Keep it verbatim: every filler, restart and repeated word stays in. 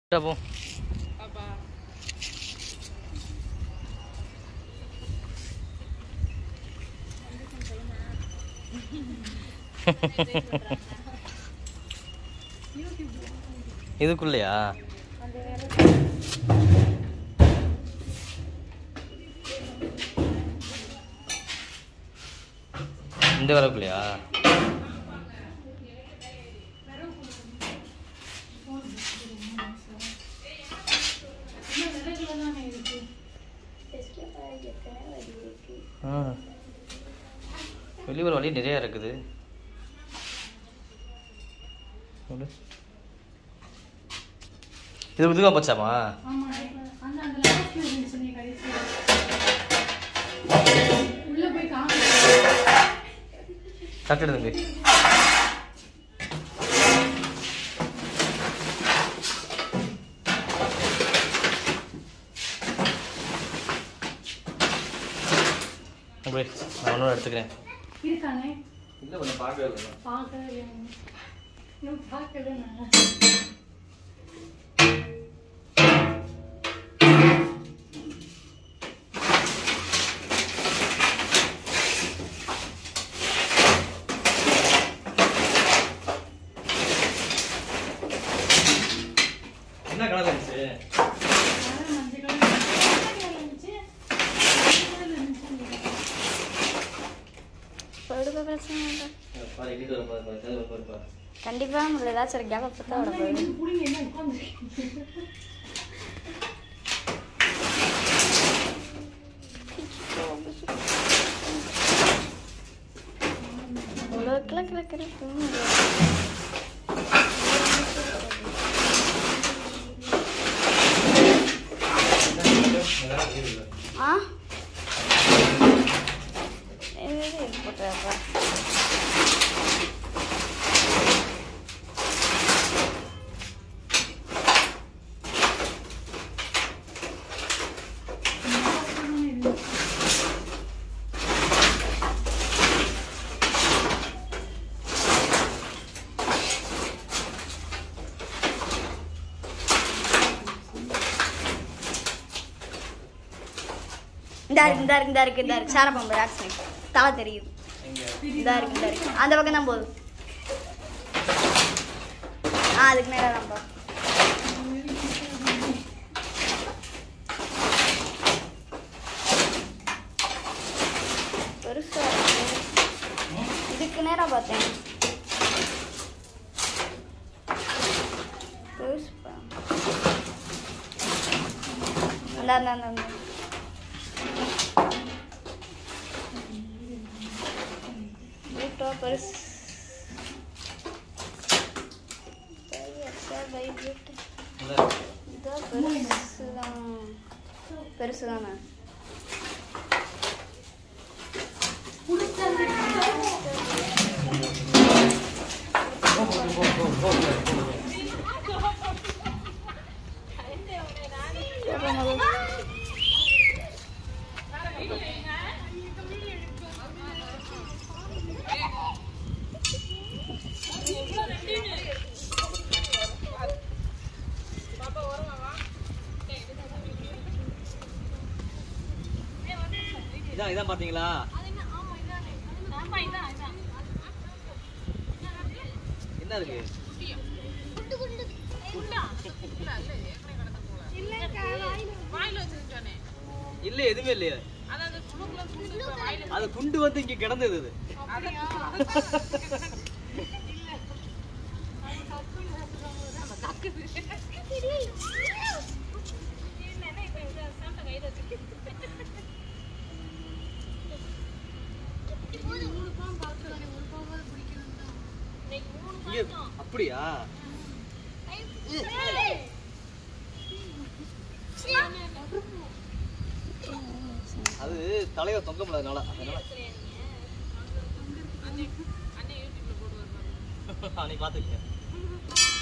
Apa? Apa? இதுக்குள்ளயா? இந்த வரக்குள்ளயா? வெளியூர் வழி நிறையா இருக்குது. இது இதுவா போச்சாமா? தட்டு தம்பி. அப்படி நான் ஒன்றும் எடுத்துக்கிறேன். இருக்கானே இல்லை ஒன்று பார்க்கவே இல்லை. பார்க்கவே இல்லை பார்க்கவே இல்லை. என்ன கலர் இருந்துச்சு? கண்டிப்பா நம்மள ஏதாச்சும் ஒரு கேப் பார்த்தா வர போகுது. புடிங்க என்ன உட்கார்ந்திருக்கீங்க? ஒரு கிள கிள கிள தூங்குது. ஆ இது போட்டறப்பா. இந்த இருக்கு இந்த இருக்கு இந்த இருக்கு இந்த இருக்கு சார பம்பு ஆக்சன் தலை தெரியுது. இந்த இருக்கு இந்த இருக்கு அந்த பக்கம் தான் போகுது. ஆ அதுக்கு மேலே தான் போ. பெருசா இதுக்கு நேரம் பார்த்தேன். பெருசு அந்த அந்த அந்த பெருசு பெருசுதான் பெருசுதானே இதான் இதான் பாத்தீங்களா? என்ன இருக்கு? இல்ல எதுவுமே இல்லையே. அது குண்டு வந்து இங்க கிடந்தது. அப்படியா? அது தலைவர் தொங்க முடியாதனால அன்னைக்கு பாத்துக்கீங்க.